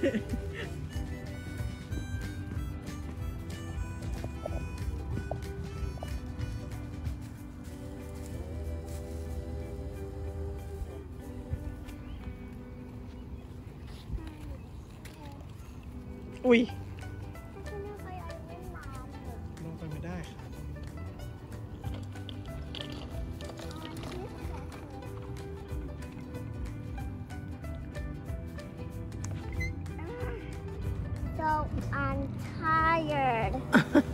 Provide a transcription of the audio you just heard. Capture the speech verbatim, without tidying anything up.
อุ้ยไม่เคยเอาเล่นน้ำเลยลงไปไม่ได้ครับ So I'm tired